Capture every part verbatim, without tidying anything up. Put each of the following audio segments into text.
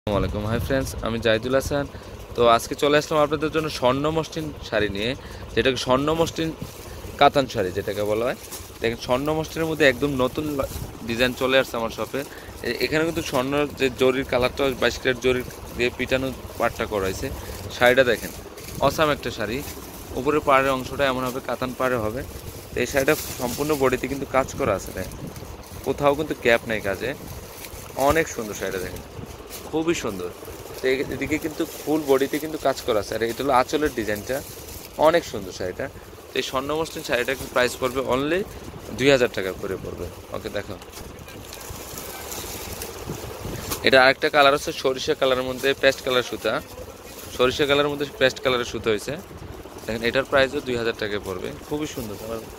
আসসালামু আলাইকুম। Hi friends, আমি জাহিদুল হাসান। তো আজকে চলে আসলাম আপনাদের জন্য স্বর্ণ মসৃণ শাড়ি নিয়ে, যেটাকে স্বর্ণ মসৃণ কাতান শাড়ি যেটাকে বলা হয়। দেখেন, স্বর্ণ মসৃণের মধ্যে একদম নতুন ডিজাইন চলে আসছে আমার শপে। এখানে কিন্তু স্বর্ণ যে জরির কালারটা বাইশ ক্যারেট জরির দিয়ে পিটানো পাটটা করা হয়েছে। শাড়িটা দেখেন, অসাম একটা শাড়ি। উপরের পাড়ের অংশটা এমন হবে, কাতান পাড়ে হবে। তো এই শাড়িটা সম্পূর্ণ বডিতে কিন্তু কাজ করা আছে, দেখেন কোথাও কিন্তু গ্যাপ নেই কাজে। অনেক সুন্দর শাড়িটা, দেখেন খুবই সুন্দর। তো এদিকে কিন্তু ফুল বডিতে কিন্তু কাজ করা আছে, আর এটা হলো আঁচলের ডিজাইনটা। অনেক সুন্দর শাড়িটা। তো এই স্বর্ণ মসৃণ শাড়িটার প্রাইস পড়বে অনলি দুই হাজার টাকা করে পড়বে। ওকে, দেখো এটা আরেকটা কালার হচ্ছে সরিষা কালারের মধ্যে পেস্ট কালার সুতা। সরিষা কালারের মধ্যে পেস্ট কালারের সুতা হয়েছে। দেখেন এটার প্রাইসও দুই হাজার টাকায় পড়বে, খুবই সুন্দর।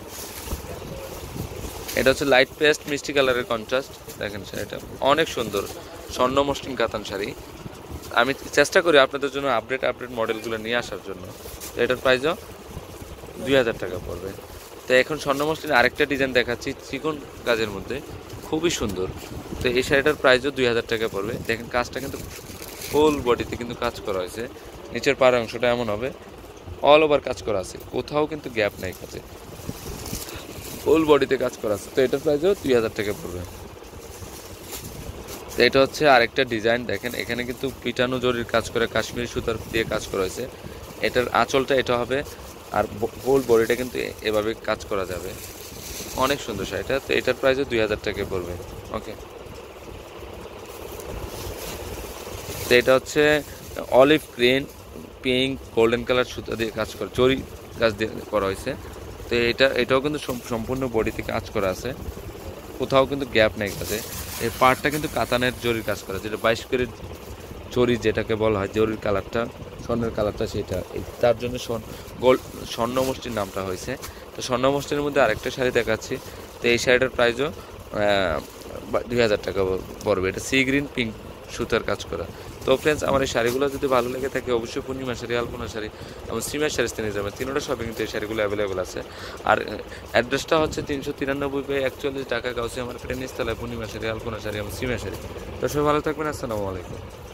এটা হচ্ছে লাইট পেস্ট মিষ্টি কালারের কন্ট্রাস্ট। দেখেন শাড়িটা অনেক সুন্দর, স্বর্ণ মসৃণ কাতান শাড়ি। আমি চেষ্টা করি আপনাদের জন্য আপডেট আপডেট মডেলগুলো নিয়ে আসার জন্য। তো এটার প্রাইসও দুই হাজার টাকা পড়বে। তো এখন স্বর্ণ মসৃণের আরেকটা ডিজাইন দেখাচ্ছি চিকন কাজের মধ্যে, খুবই সুন্দর। তো এই শাড়িটার প্রাইসও দুই হাজার টাকা পড়বে। দেখেন কাজটা কিন্তু ফুল বডিতে কিন্তু কাজ করা হয়েছে। নিচের পাড়ের অংশটা এমন হবে, অল ওভার কাজ করা আছে, কোথাও কিন্তু গ্যাপ নাই কাজে, ফুল বডিতে কাজ করা আছে। তো এটার প্রাইসও দুই হাজার টাকা পড়বে। তো এটা হচ্ছে আরেকটা ডিজাইন। দেখেন এখানে কিন্তু পিটানো জরির কাজ করে কাশ্মীরি সুতার দিয়ে কাজ করা হয়েছে। এটার আঁচলটা এটা হবে, আর ফুল বডিটা কিন্তু এভাবে কাজ করা যাবে। অনেক সুন্দর শাড়িটা। তো এটার প্রাইসও দুই হাজার টাকা পড়বে। ওকে, তো এটা হচ্ছে olive green pink golden colour সুতা দিয়ে কাজ করে জরি কাজ দিয়ে করা হয়েছে। তো এটা এটাও কিন্তু সম্পূর্ণ বডিতে কাজ করা আছে, কোথাও কিন্তু গ্যাপ নেই কাজে। এই পার্টটা কিন্তু কাতানের জরির কাজ করা, যেটা বাইশ করে জরি যেটাকে বলা হয়, জরির কালারটা স্বর্ণের কালারটা সেটা, তার জন্য গোল্ড স্বর্ণ মসৃণ নামটা হয়েছে। তো স্বর্ণ মসৃণের মধ্যে আরেকটা শাড়ি দেখাচ্ছি। তো এই শাড়িটার প্রাইসও দুই হাজার টাকা পড়বে। এটা সি গ্রিন পিঙ্ক সুতার কাজ করা। তো ফ্রেন্ডস, আমার এই শাড়িগুলো যদি ভালো লেগে থাকে অবশ্যই পূর্ণিমা শাড়ি, আলপনা শাড়ি এবং সিমের শাড়ি নিয়ে যাবেন। তিনটা শপে কিন্তু এই শাড়িগুলো অ্যাভেলেবেল আছে। আর অ্যাড্রেসটা হচ্ছে তিনশো তিরানব্বই বাই একচল্লিশ ঢাকা গাউসিয়া মার্কেটের নিচতলায় পূর্ণিমা শাড়ি, আলপনা শাড়ি এবং সিমের শাড়ি। তো সবাই ভালো থাকবেন। আসসালামু আলাইকুম।